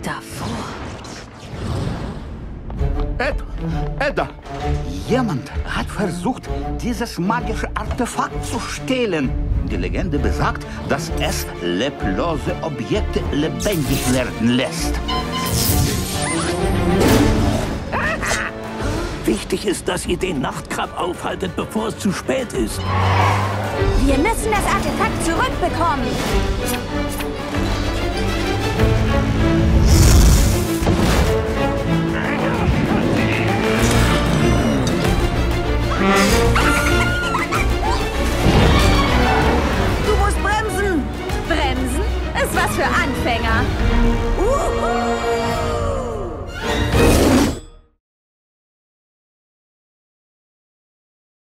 davor. Edda, jemand hat versucht, dieses magische Artefakt zu stehlen. Die Legende besagt, dass es leblose Objekte lebendig werden lässt. Wichtig ist, dass ihr den Nachtkrab aufhaltet, bevor es zu spät ist. Wir müssen das Artefakt zurückbekommen.